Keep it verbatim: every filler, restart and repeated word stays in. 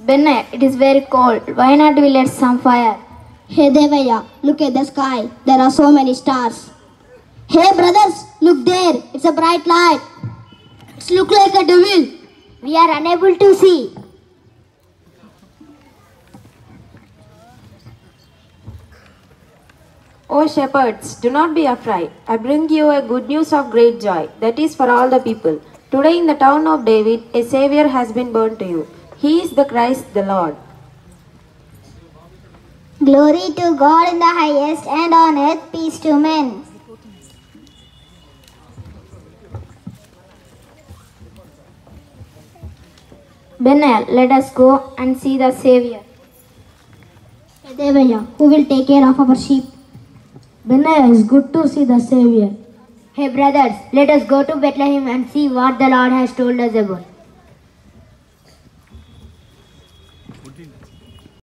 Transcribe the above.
Benna, it is very cold. Why not we let some fire? Hey Devaya, look at the sky. There are so many stars. Hey brothers, look there. It's a bright light. It looks like a devil. We are unable to see. O shepherds, do not be afraid. I bring you a good news of great joy, that is for all the people. Today in the town of David, a Savior has been born to you. He is the Christ the Lord. Glory to God in the highest, and on earth peace to men. Benna, let us go and see the Savior. Hey Devaya, who will take care of our sheep? Benna, it's good to see the Savior. Hey brothers, let us go to Bethlehem and see what the Lord has told us about.